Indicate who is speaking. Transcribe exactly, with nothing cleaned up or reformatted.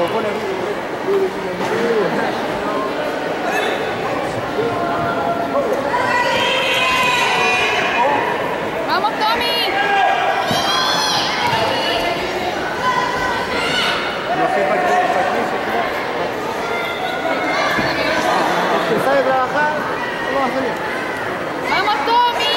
Speaker 1: ¡Vamos, Tommy!
Speaker 2: No sé para qué, para qué se queda. Si sabe trabajar, ¿cómo va a salir?
Speaker 1: ¡Vamos, Tommy!